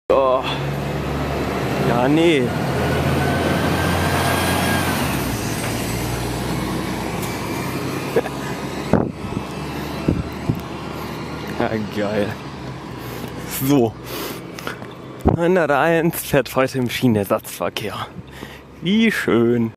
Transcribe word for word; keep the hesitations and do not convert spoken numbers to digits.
Oh. Ja, nee. Ja, geil. So. hunderteins fährt heute im Schienenersatzverkehr. Wie schön.